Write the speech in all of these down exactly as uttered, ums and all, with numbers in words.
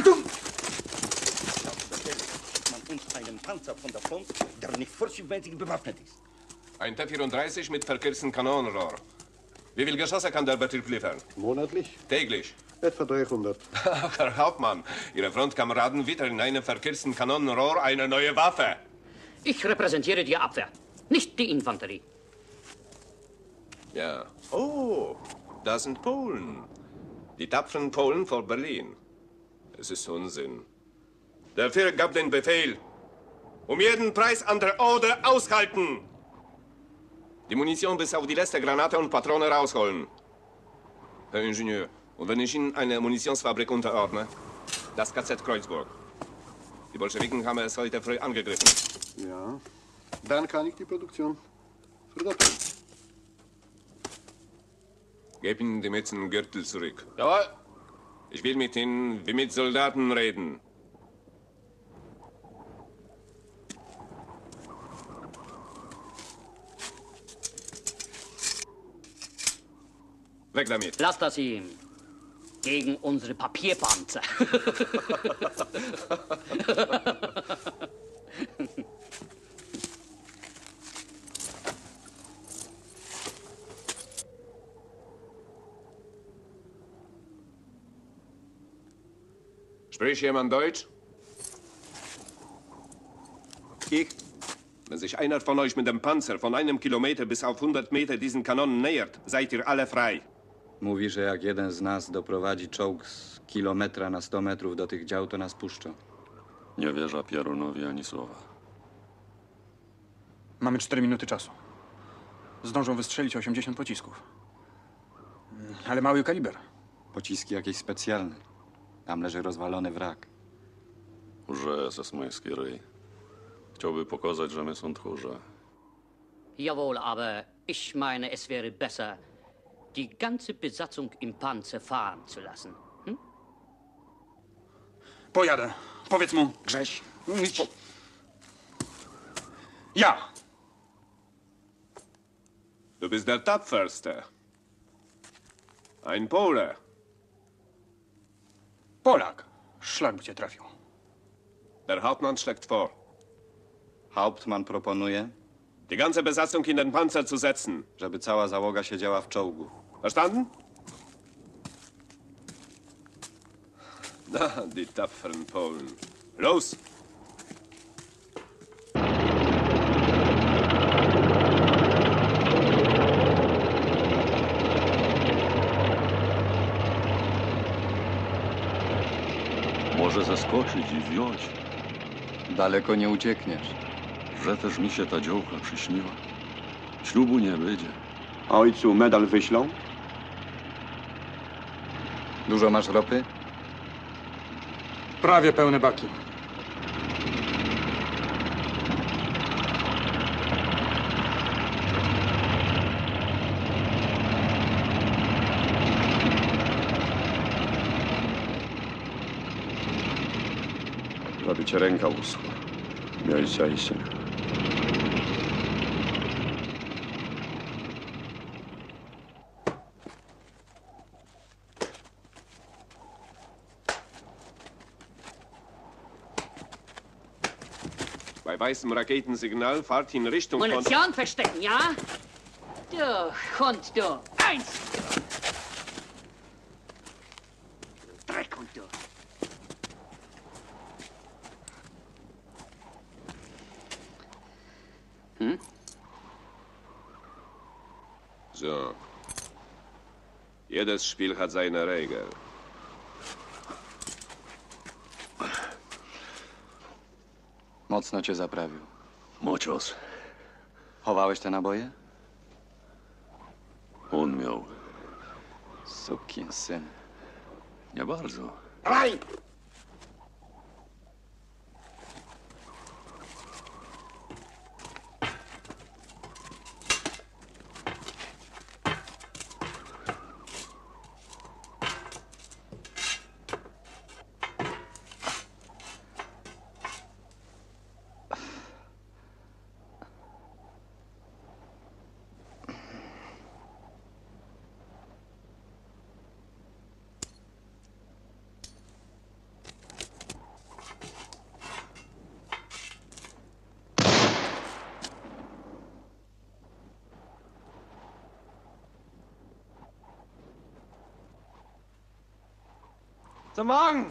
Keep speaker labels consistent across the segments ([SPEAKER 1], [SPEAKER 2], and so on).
[SPEAKER 1] man uns einen Panzer von der Front, der nicht vorschriftsmäßig bewaffnet ist.
[SPEAKER 2] Ein T vierunddreißig mit verkürztem Kanonenrohr. Wie viele Geschosse kann der Betrieb liefern?
[SPEAKER 3] Monatlich?
[SPEAKER 2] Täglich.
[SPEAKER 3] Etwa dreihundert.
[SPEAKER 2] Ach, Herr Hauptmann, Ihre Frontkameraden wittern in einem verkürzten Kanonenrohr eine neue Waffe.
[SPEAKER 4] Ich repräsentiere die Abwehr, nicht die Infanterie.
[SPEAKER 2] Ja. Oh, das sind Polen. Die tapferen Polen vor Berlin. Es ist Unsinn. Der Führer gab den Befehl. Um jeden Preis an der Oder aushalten. Die Munition bis auf die letzte Granate und Patrone rausholen. Herr Ingenieur, und wenn ich Ihnen eine Munitionsfabrik unterordne? Das K Z Kreuzburg. Die Bolschewiken haben es heute früh angegriffen.
[SPEAKER 3] Ja, dann kann ich die Produktion verdoppeln.
[SPEAKER 2] Gib Ihnen die Mützengürtel zurück.
[SPEAKER 5] Jawohl.
[SPEAKER 2] Ich will mit Ihnen wie mit Soldaten reden. Weg damit.
[SPEAKER 4] Lass das ihm. Gegen unsere Papierpanzer.
[SPEAKER 2] Spricht jemand Deutsch?
[SPEAKER 3] Ich?
[SPEAKER 2] Wenn sich einer von euch mit dem Panzer von einem Kilometer bis auf hundert Meter diesen Kanonen nähert, seid ihr alle frei.
[SPEAKER 6] Mówi, że jak jeden z nas doprowadzi czołg z kilometra na sto metrów do tych dział, to nas puszczą.
[SPEAKER 7] Nie wierzę Pierunowi ani słowa.
[SPEAKER 5] Mamy cztery minuty czasu. Zdążą wystrzelić osiemdziesiąt pocisków. Ale mały kaliber.
[SPEAKER 6] Pociski jakieś specjalne. Tam leży rozwalony wrak.
[SPEAKER 7] Уже esesmański ryj. Chciałby pokazać, że my są tchórze.
[SPEAKER 4] Jawohl, aber ich meine, es wäre besser, die ganze Besatzung im Panzer fahren zu lassen. Hm?
[SPEAKER 5] Pojadę. Powiedz mu.
[SPEAKER 6] Grześ.
[SPEAKER 5] Ja.
[SPEAKER 2] Du bist der Tapferste. Ein Pole.
[SPEAKER 5] Polak. Szlak by cię trafił.
[SPEAKER 2] Der Hauptmann schlägt vor,
[SPEAKER 6] Hauptmann proponuje,
[SPEAKER 2] die ganze Besatzung in den Panzer zu setzen.
[SPEAKER 6] żeby cała załoga siedziała w czołgu.
[SPEAKER 2] Verstanden? Na, die tapferen Polen. Los!
[SPEAKER 7] Może zaskoczyć i wziąć,
[SPEAKER 6] Daleko nie uciekniesz.
[SPEAKER 7] że też mi się ta działka przyśniła. Ślubu nie będzie.
[SPEAKER 3] Ojcu medal wyślą?
[SPEAKER 6] Dużo masz ropy?
[SPEAKER 5] Prawie pełne baki.
[SPEAKER 3] Prawie cię ręka uschła. Miałeś szczęście.
[SPEAKER 2] Bei weißem Raketensignal fahrt in Richtung von...
[SPEAKER 4] Munition verstecken, ja? Du Hund, du. Eins! Dreckhund, du. Hm?
[SPEAKER 2] So. Jedes Spiel hat seine Regel.
[SPEAKER 6] Mocno cię zaprawił.
[SPEAKER 7] Mocios.
[SPEAKER 6] Chowałeś te naboje?
[SPEAKER 7] On miał.
[SPEAKER 6] Sukin syn.
[SPEAKER 7] Nie bardzo.
[SPEAKER 1] Rein!
[SPEAKER 5] Guten Morgen!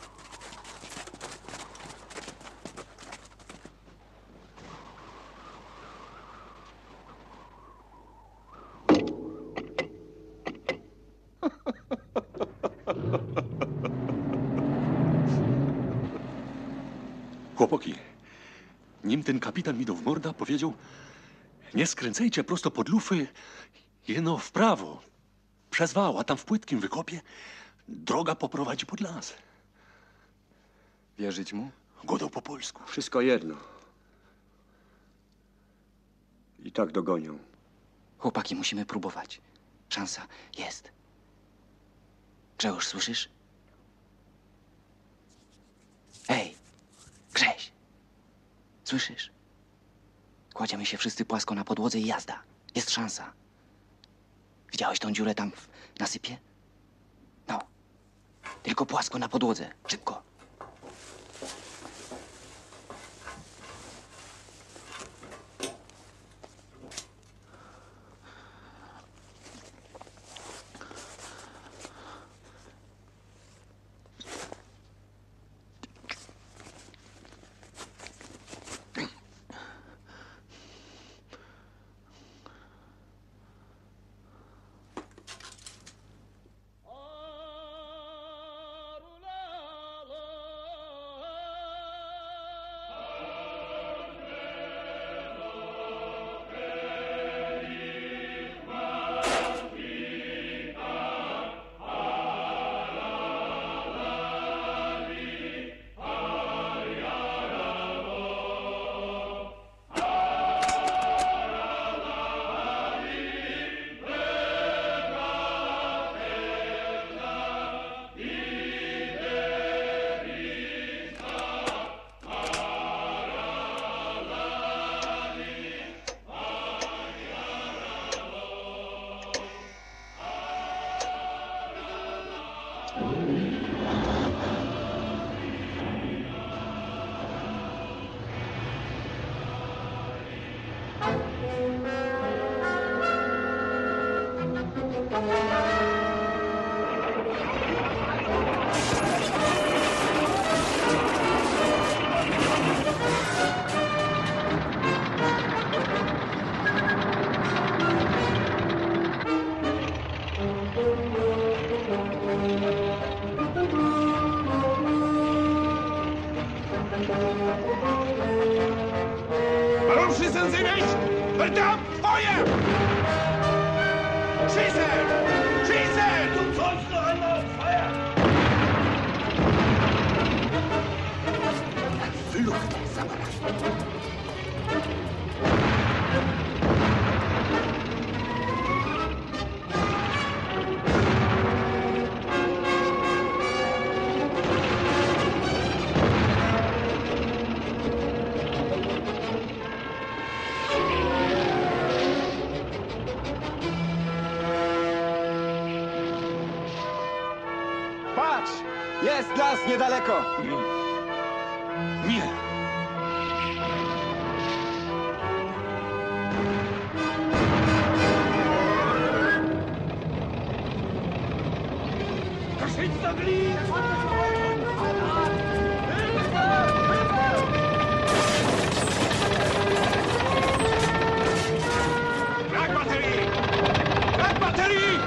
[SPEAKER 8] Chłopaki, nim ten kapitan mi do w morda powiedział, nie skręcajcie prosto pod lufy, jeno w prawo, przez wał, a tam w płytkim wykopie droga poprowadzi pod las.
[SPEAKER 6] Wierzyć mu?
[SPEAKER 8] Godał po polsku.
[SPEAKER 3] Wszystko jedno. I tak dogonią.
[SPEAKER 9] Chłopaki, musimy próbować. Szansa jest. Grzegorz, słyszysz? Hej, Grześ! Słyszysz? Kładziemy się wszyscy płasko na podłodze i jazda. Jest szansa. Widziałeś tą dziurę tam w nasypie? No. Tylko płasko na podłodze. Szybko.
[SPEAKER 2] Warum schießen Sie nicht? Verdammt, Feuer! Schießen! Schießen! Du sollst noch einmal Feuer!
[SPEAKER 9] Flucht, Samara.
[SPEAKER 5] Patrz! Jest las niedaleko!
[SPEAKER 8] Nie!
[SPEAKER 2] Brakbatterie! Brakbatterie!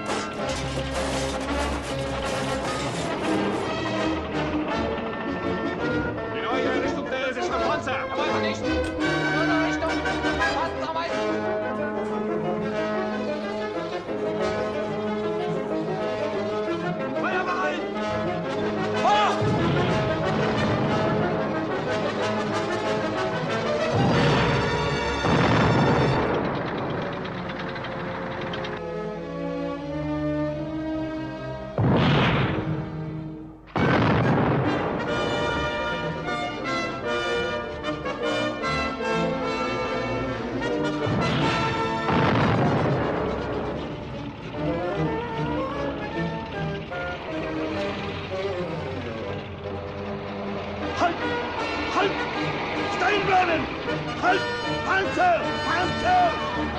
[SPEAKER 2] Die neue Richtung der russischen Panzer! Feuer behalten! Feuer! Halt! Halt! Stehen bleiben! Halt! Panzer! Panzer!